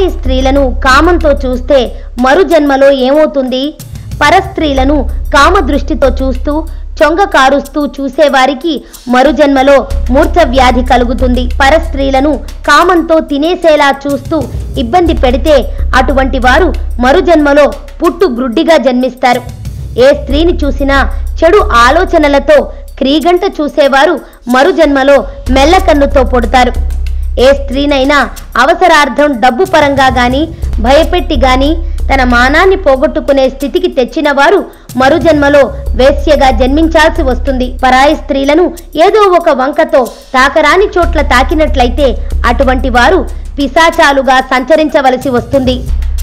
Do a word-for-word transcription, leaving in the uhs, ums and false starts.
పరాయి స్త్రీలను కామంతో చూస్తే మరు జన్మలో ఏమవుతుంది? పరస్త్రీలను కామ దృష్టితో చూస్తూ చొంగ కారుస్తూ చూసేవారికి మరుజన్మలో మూర్ఛ వ్యాధి కలుగుతుంది. పరస్త్రీలను కామంతో తినేసేలా చూస్తూ ఇబ్బంది పెడితే అటువంటి వారు మరుజన్మలో పుట్టు గ్రుడ్డిగా జన్మిస్తారు. ఏ స్త్రీని చూసినా చెడు ఆలోచనలతో క్రీగంట చూసేవారు మరుజన్మలో మెల్లకన్నుతో పుడతారు. ఏ స్త్రీనైనా అవసరార్థం డబ్బు పరంగా గాని భయపెట్టి గాని తన మానాన్ని పోగొట్టుకునే స్థితికి తెచ్చిన వారు మరుజన్మలో వేశ్యగా జన్మించాల్సి వస్తుంది. పరాయి స్త్రీలను ఏదో ఒక వంకతో తాకరాని చోట్ల తాకినట్లయితే అటువంటి వారు పిశాచాలుగా సంచరించవలసి వస్తుంది.